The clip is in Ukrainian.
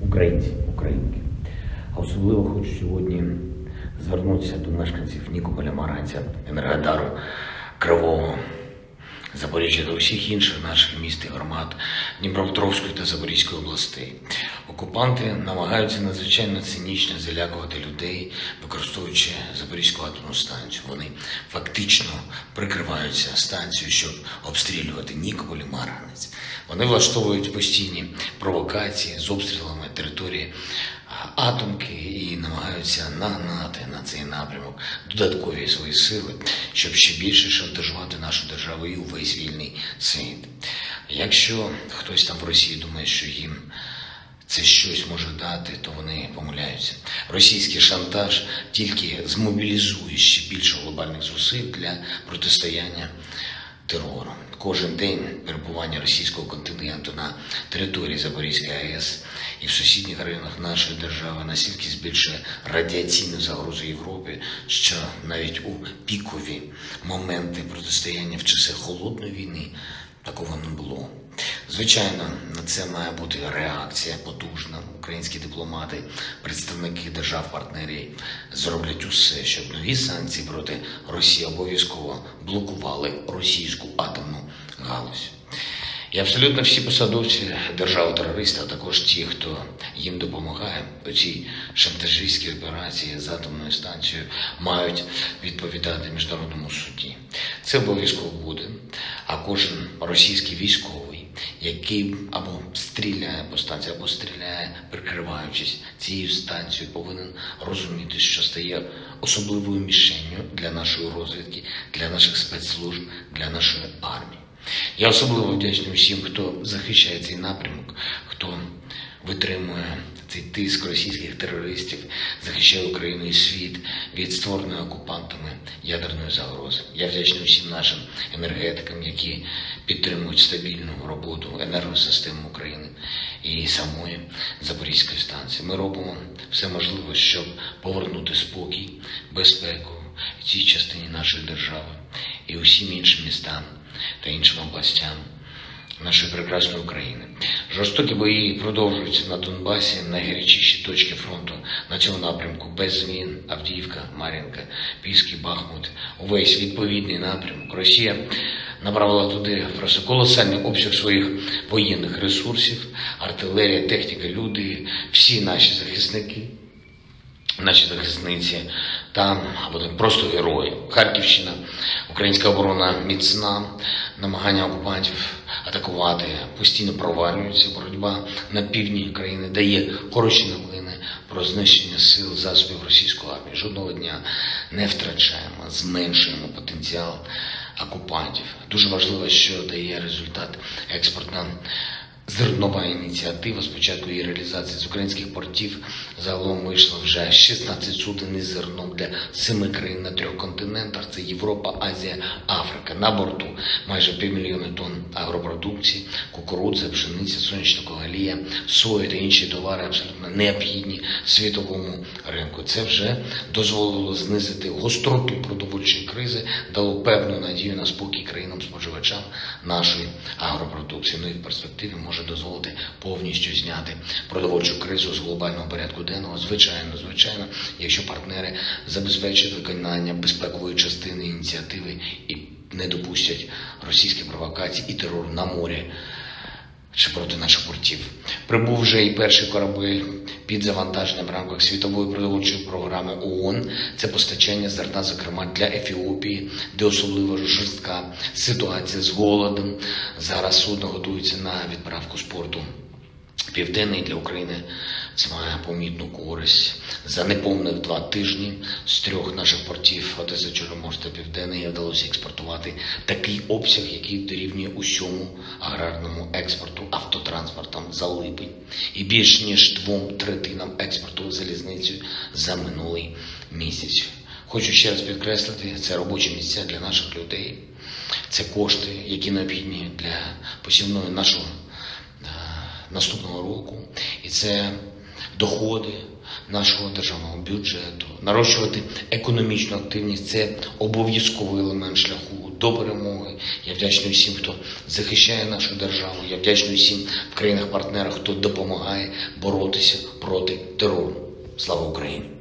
українці, українки. А особливо хочу сьогодні звернутися до мешканців Нікополя, Марганця, Енергодару, Кривого, Запоріжжя та усіх інших наших міст і громад Дніпропетровської та Запорізької областей. Окупанти намагаються надзвичайно цинічно залякувати людей, використовуючи Запорізьку атомну станцію. Вони фактично прикриваються станцією, щоб обстрілювати Нікополь і Марганець. Вони влаштовують постійні провокації з обстрілами території атомки і намагаються нагнати на цей напрямок додаткові свої сили, щоб ще більше шантажувати нашу державу і увесь вільний світ. Якщо хтось там в Росії думає, що їм це щось може дати, то вони помиляються. Російський шантаж тільки змобілізує ще більше глобальних зусиль для протистояння терору. Кожен день перебування російського контингенту на території Запорізької АЕС і в сусідніх районах нашої держави настільки збільшує радіаційну загрозу Європі, що навіть у пікові моменти протистояння в часи холодної війни такого не було. Звичайно, на це має бути реакція потужна. Українські дипломати, представники держав-партнерів зроблять усе, щоб нові санкції проти Росії обов'язково блокували російську атомну галузь. І абсолютно всі посадовці держави-терориста, а також ті, хто їм допомагає у цій шантажистській операції з атомною станцією, мають відповідати міжнародному суді. Це обов'язково буде, а кожен російський військовий, який або стріляє по станції, або стріляє, прикриваючись цією станцією, повинен розуміти, що стає особливою мішенню для нашої розвідки, для наших спецслужб, для нашої армії. Я особливо вдячний всім, хто захищає цей напрямок, хто витримує цей тиск російських терористів, захищає Україну і світ від створеної окупантами ядерної загрози. Я вдячний всім нашим енергетикам, які підтримують стабільну роботу енергосистеми України і самої Запорізької станції. Ми робимо все можливе, щоб повернути спокій, безпеку в цій частині нашої держави і усім іншим містам та іншим областям нашої прекрасної України. Жорстокі бої продовжуються на Донбасі, найгарячіші точки фронту на цьому напрямку без змін. Авдіївка, Мар'їнка, Піски, Бахмут, увесь відповідний напрямок. Росія направила туди просто колосальний обсяг своїх воєнних ресурсів, артилерія, техніка, люди, всі наші захисники, наші захисниці там вони просто герої. Харківщина, українська оборона міцна, намагання окупантів атакувати постійно провалюються. Боротьба на півдні країни дає хороші новини про знищення сил, засобів російської армії. Жодного дня не втрачаємо, зменшуємо потенціал окупантів. Дуже важливо, що дає результат експортна зернова ініціатива. Спочатку її реалізації з українських портів загалом вийшло вже 16 суден із зерном для 7 країн на 3 континентах. Це Європа, Азія, Африка. На борту майже 500 000 тонн агропродукції, кукурудза, пшениця, сонячна олія, сої та інші товари абсолютно необхідні світовому ринку. Це вже дозволило знизити гостроту продовольчої кризи, дало певну надію на спокій країнам-споживачам нашої агропродукції. Ну і в перспективі може дозволити повністю зняти продовольчу кризу з глобального порядку денного. Звичайно, якщо партнери забезпечать виконання безпекової частини ініціативи і не допустять російських провокацій і терору на морі чи проти наших портів. Прибув вже і перший корабель під завантаженням в рамках світової продовольчої програми ООН. Це постачання зерна, зокрема для Ефіопії, де особливо жорстка ситуація з голодом. Зараз судно готується на відправку з порту Південний. Для України це має помітну користь. За неповних 2 тижні з 3 наших портів Одеса, Чорноморськ та Південний вдалося експортувати такий обсяг, який дорівнює усьому аграрному експорту автотранспортом за липень. І більш ніж 2/3 експорту залізницею за минулий місяць. Хочу ще раз підкреслити, це робочі місця для наших людей. Це кошти, які необхідні для посівної нашого наступного року. І це доходи нашого державного бюджету. Нарощувати економічну активність – це обов'язковий елемент шляху до перемоги. Я вдячний усім, хто захищає нашу державу. Я вдячний усім в країнах-партнерах, хто допомагає боротися проти терору. Слава Україні!